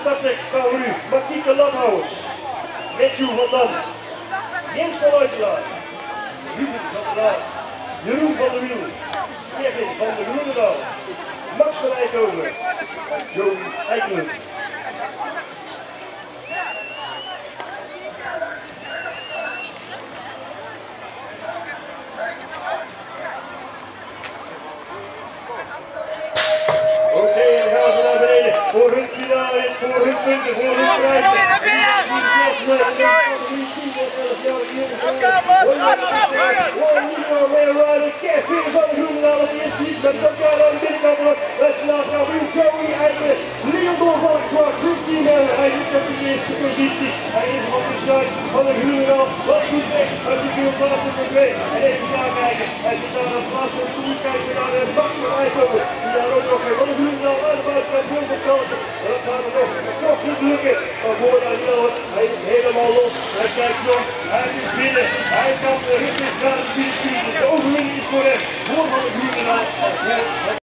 starttrek gaan we nu Martieke Landhouwers, Matthew van Dam, Jens van Uitelaar, Ruben van der Laar, Jeroen van der Wiel, Kevin van der Groenendaal, Max van Eindhoven en Joey Eikelen. Oké, dan gaan ze naar beneden voor hun finale, voor hun punten, voor hun prijzen. Kevin van de Groenendaal op de eerste lied met elkaar aan de binnenkant. Naast gaan we Joey Eikelen, Leon Dolvalkswaard, groepteam en hij zit op de eerste positie. Hij is op de site van de Groenendaal, wat goed weg uit de field van de 2. En even nakijken, hij zit aan het plaats van de toer, kijken naar de Max van Eindhoven. Die daar ook nog van de Groenendaal aan de buitenkant wil verstandigen. Dat gaat er nog niet lukken. Maar voor hij is helemaal los. Hij kijkt nog, hij is binnen. Hij kan de richting naar de fiets. De overwinning is voor hem. Voor van de Groenendaal.